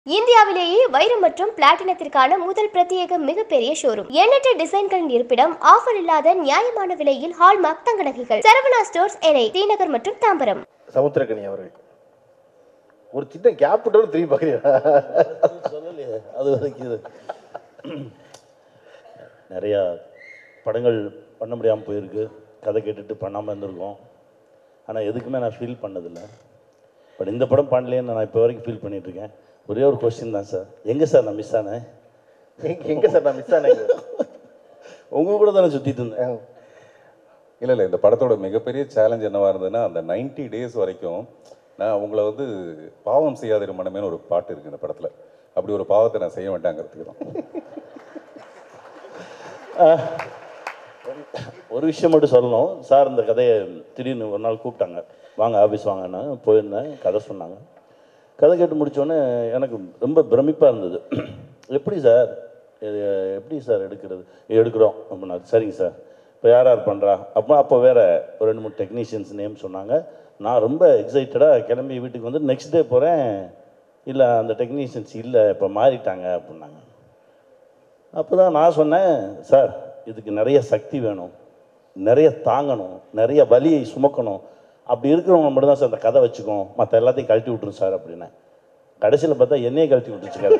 இந்தியாவிலேயே வைரம் மற்றும் பிளாட்டினத்திற்கான முதல் பிரத்யேக மிகப்பெரிய ஷோரூம். எண்ணற்ற டிசைன்களின் இருப்பிடம், ஆஃபர் இல்லாத நியாயமான விலையில் ஹால்மார்க் தங்க நகைகள். சரவணா ஸ்டோர்ஸ், என்ஐ, தீநகர் மற்றும் தாம்பரம். சமுத்திரக்கனி அவர்கள் ஒரு சின்ன கேப் விட்டு திரும்பி பார்க்குறீங்களா? சொல்லலையே அது வரைக்கும் நிறையா படங்கள் பண்ண முடியாமல் போயிருக்கு, கதை கேட்டுட்டு பண்ணாமல் இருந்திருக்கோம். ஆனால் எதுக்குமே நான் ஃபீல் பண்ணதில்லை. பட் இந்த படம் பண்ணலேன்னு நான் இப்போ வரைக்கும் ஃபீல் பண்ணிகிட்ருக்கேன். ஒரே ஒரு கொஸ்டின் தான் சார், எங்கே சார் நான் மிஸ் ஆனேன்? எங்கே சார் நான் மிஸ் ஆனேன்? உங்கள் கூட தானே சுற்றிட்டு இருந்தேன். இல்லை இந்த படத்தோட மிகப்பெரிய சேலஞ்ச் என்னவாக இருந்ததுன்னா, அந்த 90 days வரைக்கும் நான் உங்களை வந்து பாவம் செய்யாத மனமேனு ஒரு பாட்டு இருக்குது இந்த படத்தில். அப்படி ஒரு பாவத்தை நான் செய்ய வேண்டாங்கிறதுக்கு தான். ஒரு விஷயம் மட்டும் சொல்லணும் சார், இந்த கதையை திடீர்னு ஒரு நாள் கூப்பிட்டாங்க, வாங்க ஆஃபீஸ் வாங்கன்னு போயிருந்தேன். கதை சொன்னாங்க. கதை கேட்டு முடித்தோடனே எனக்கு ரொம்ப பிரமிப்பாக இருந்தது. எப்படி சார் எடுக்கிறோம் அப்படின்னா, சரிங்க சார், இப்போ யார் பண்ணுறா அப்போ வேறு ஒரு 2-3 டெக்னீஷியன்ஸ் நேம் சொன்னாங்க. நான் ரொம்ப எக்ஸைட்டடாக கிளம்பி வீட்டுக்கு வந்து நெக்ஸ்ட் டே போகிறேன், இல்லை அந்த டெக்னீஷியன்ஸ் இல்லை, இப்போ மாறிட்டாங்க அப்படின்னாங்க. அப்போ தான் நான் சொன்னேன், சார் இதுக்கு நிறைய சக்தி வேணும், நிறைய தாங்கணும், நிறைய வலியை சுமக்கணும், அப்படி இருக்கிறவங்க மட்டும் தான் சார் அந்த கதை வச்சுக்கோம், மற்ற எல்லாத்தையும் கழட்டி விட்டுரும் சார் அப்படின்னேன். கடைசியில் பார்த்தா என்னையே கழட்டி விட்டுருச்சுக்காரு.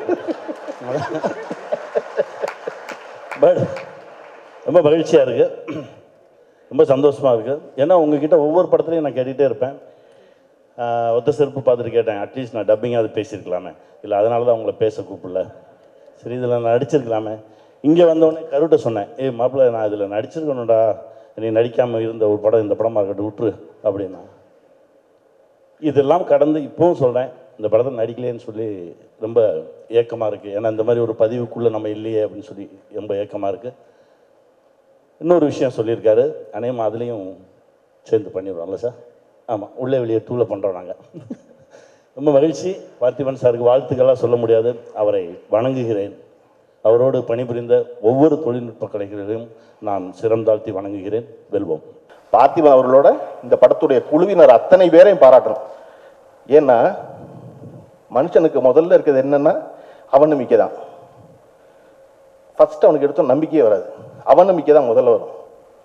பட் ரொம்ப மகிழ்ச்சியாக இருக்குது, ரொம்ப சந்தோஷமாக இருக்குது. ஏன்னா உங்ககிட்ட ஒவ்வொரு படத்துலையும் நான் கேட்டுகிட்டே இருப்பேன். ஒத்த செருப்பு பார்த்துட்டு கேட்டேன், அட்லீஸ்ட் நான் டப்பிங்காவது பேசியிருக்கலாமே, இல்லை அதனால தான் உங்களை பேச கூப்பிடல, சரி இதில் நான் நடிச்சிருக்கலாமே. இங்கே வந்தோடனே கருட்ட சொன்னேன், மாப்பிள்ளை நான் இதில் நடிச்சிருக்கணும்டா, நீ நடிக்காமல் இருந்த ஒரு படம் இந்த படமாக இருக்கட்டும் விட்டுரு அப்படின்னா. இதெல்லாம் கடந்து இப்போவும் சொல்கிறேன், இந்த படத்தை நடிக்கலேன்னு சொல்லி ரொம்ப ஏக்கமாக இருக்குது. ஏன்னா இந்த மாதிரி ஒரு பதிவுக்குள்ளே நம்ம இல்லையே அப்படின்னு சொல்லி ரொம்ப ஏக்கமாக இருக்குது. இன்னொரு விஷயம் சொல்லியிருக்காரு, அநேகமாக அதுலேயும் சேர்ந்து பண்ணிடுவோம்ல சார்? ஆமாம், உள்ளே வெளியே டூவில் பண்ணுறோம் நாங்கள். ரொம்ப மகிழ்ச்சி. பார்த்திபன் சாருக்கு வாழ்த்துக்களாக சொல்ல முடியாது, அவரை வணங்குகிறேன். அவரோடு பணிபுரிந்த ஒவ்வொரு தொழில்நுட்ப கலைஞர்களையும் நான் சிறந்தாழ்த்தி வணங்குகிறேன். வெல்வோம். பார்த்திபன் அவர்களோட இந்த படத்துடைய குழுவினர் அத்தனை பேரையும் பாராட்டணும். ஏன்னா மனுஷனுக்கு முதல்ல இருக்கிறது என்னன்னா அவநம்பிக்கை தான். ஃபர்ஸ்ட் அவனுக்கு எடுத்த நம்பிக்கையே வராது, அவநம்பிக்கை தான் முதல்ல வரும்.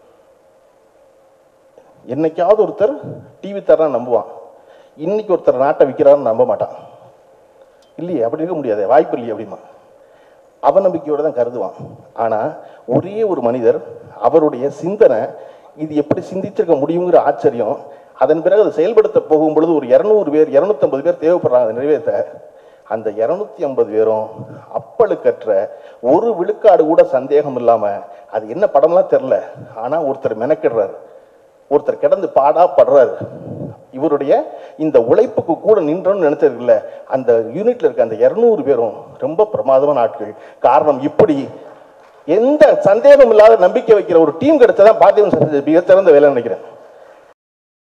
என்னைக்காவது ஒருத்தர் டிவி தரா நம்புவான், இன்னைக்கு ஒருத்தர் நாட்டை விற்கிறான்னு நம்ப மாட்டான். இல்லையே, அப்படி இருக்க முடியாது, வாய்ப்பு இல்லையே அப்படிமா அவநம்பிக்கையோட தான் கருதுவான். ஆனால் ஒரே ஒரு மனிதர் அவருடைய சிந்தனை இது எப்படி சிந்திச்சிருக்க முடியுங்கிற ஆச்சரியம், அதன் பிறகு அதை செயல்படுத்த போகும் பொழுது ஒரு 200 பேர் 250 பேர் தேவைப்படுறாங்க அதை நிறைவேற்ற. அந்த 250 பேரும் அப்பழுக்கற்ற ஒரு விழுக்காடு கூட சந்தேகம் இல்லாமல், அது என்ன படம்லாம் தெரில, ஆனால் ஒருத்தர் மெனக்கிடுறாரு, ஒருத்தர் கிடந்து பாடாப்படுறாரு. இவருடைய இந்த உழைப்புக்கு கூட நின்றோன்னு நினைச்சதில்ல. அந்த யூனிட்ல இருக்க அந்த 200 பேரும் ரொம்ப பிரமாதமான ஆட்கள். காரணம், இப்படி எந்த சந்தேகம் இல்லாத நம்பிக்கை வைக்கிற ஒரு டீம் கிடைச்சதான் பார்த்திபன் மிக சிறந்த வேலை நினைக்கிறேன்.